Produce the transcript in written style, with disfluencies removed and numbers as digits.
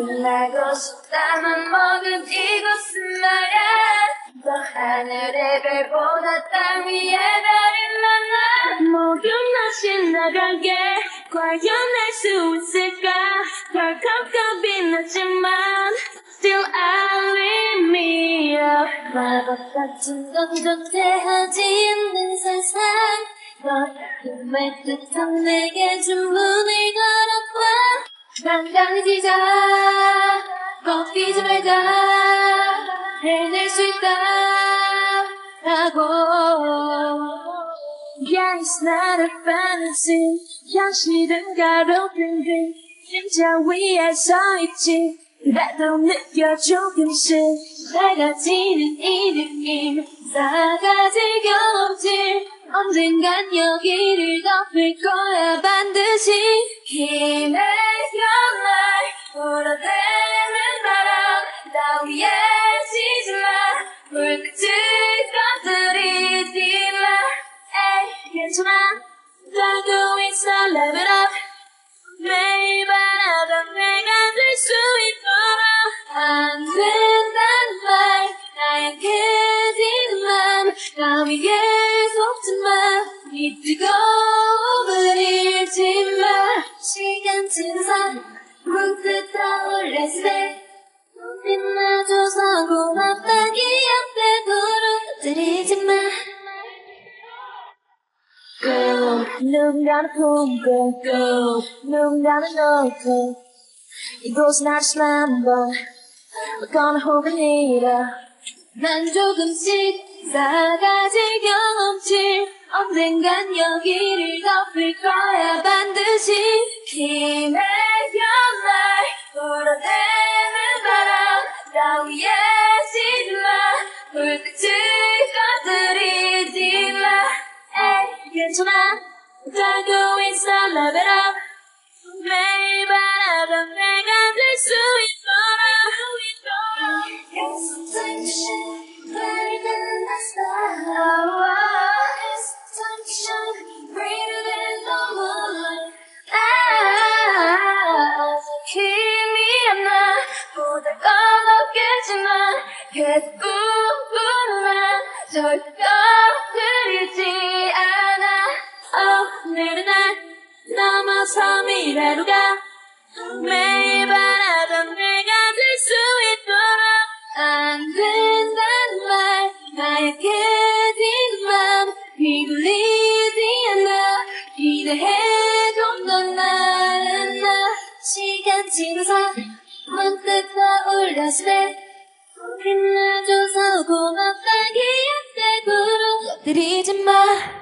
끝나고 싶다면 모든 이곳은 말야 저 하늘의 별보다 땅 위의 별이 많아 모두 다시 나가게 과연 할 수 있을까 덜컥 겁이 나지만 Still I leave me up 마법 같은 건 존재하지 않는 세상 너의 말뜻한 내게 주문을 걸어봐 당당해지자 꺾이지 말자 해낼 수 있다 라고 Yeah, it's not a fantasy 현실은 가로등 등 심장 위에 서있지 그래도 느껴 조금씩 밝아지는 이 느낌 싸가지 경험치 언젠간 여기를 덮을 거야 반드시 힘의 연말 불어대는 바람 따위에 지지 마 불빛을 꺼뜨리지 마 에이 괜찮아 달고 있어 Live it up 매일 바라던 내가 될 수 있도록 안 된단 말 나약해지는 맘 감히 속지 마 이 뜨거움을 잃지 마 시간 지나서 문득 떠올랐을 때 빛나줘서 고맙다 기억되도록 꺼뜨리지 마 Go 누군가는 품고 Go 누군가는 놓고 이곳은 아주 slumber 어거나 혹은 잃어 난 조금씩 싸가지 경험치 언젠간 여기를 덮을 거야 반드시 힘의 연말 불어대는 바람 따위에 지지 마 불빛을 꺼뜨리지 마 에이 괜찮아 달고 있어 Live it up 매일 바라던 내가 될 수 있도록 It's time to shine brighter than the star It's time to shine brighter than the moonlight 힘이 안 나 보다 꺼먹겠지만 계속 꿈꾸는 절대 꺼뜨리지 않아 오늘은 날 넘어서 미래로 가 매일 바라던 내가 될 수 있도록 안 된단 말 나약해진 맘 휘둘리지 않아 기대해 좀 더 나른 나 시간 지나서 문득 떠올렸을 때 빛나줘서 고맙다 기억되도록 꺼뜨리지 마